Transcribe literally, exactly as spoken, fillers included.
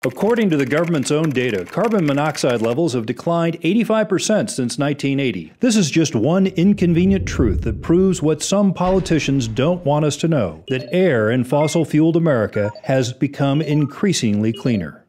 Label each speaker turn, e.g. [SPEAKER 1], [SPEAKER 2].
[SPEAKER 1] According to the government's own data, carbon monoxide levels have declined eighty-five percent since nineteen eighty. This is just one inconvenient truth that proves what some politicians don't want us to know, that air in fossil-fueled America has become increasingly cleaner.